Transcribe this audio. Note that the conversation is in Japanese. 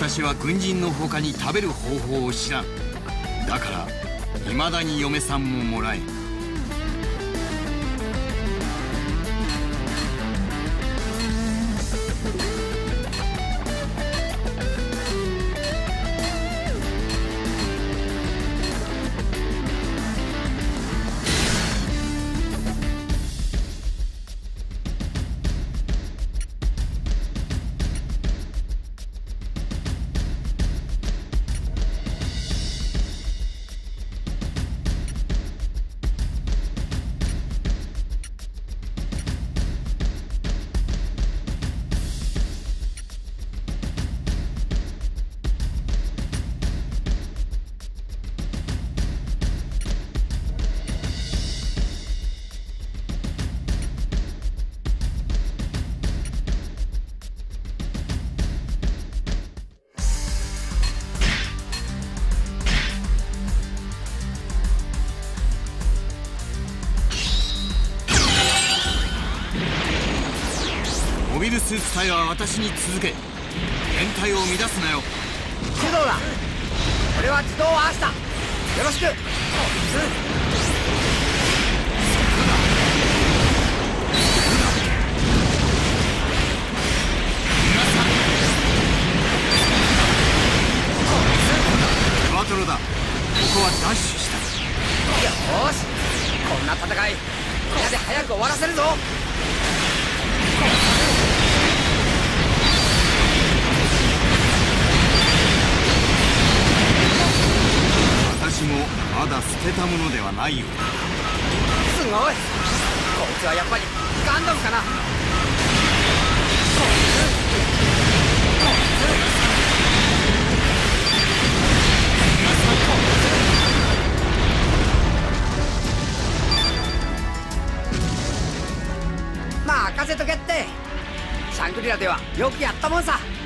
私は軍人の他に食べる方法を知らん。だから未だに嫁さんももらえん。モビルスーツ隊は私に続け。編隊を乱すなよ。 手動だ。俺は自動アーシタ。よろしく。 クワトロだ。ここはダッシュした。 よし、こんな戦いみんなで早く終わらせるぞ。 私もまだ捨てたものではないよ。 すごい。こいつはやっぱりガンダムかな。任せとけって。シャングリラではよくやったもんさ。